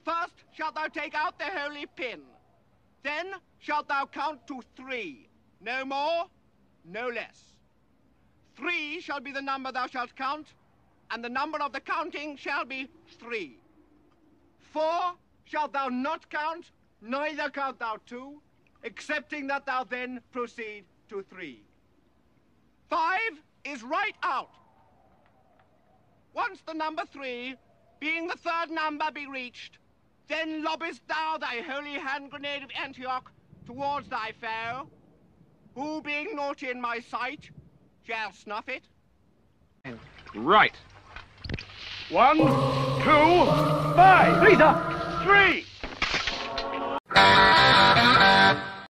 First shalt thou take out the holy pin. Then shalt thou count to 3. No more, no less. 3 shall be the number thou shalt count, and the number of the counting shall be 3. 4 shalt thou not count, neither count thou 2, excepting that thou then proceed to 3. 5 is right out. Once the number 3, being the third number, be reached, then lobbest thou thy holy hand grenade of Antioch towards thy foe, who, being naught in my sight, shall snuff it. Right. 1, 2, 5. 3, sir. 3.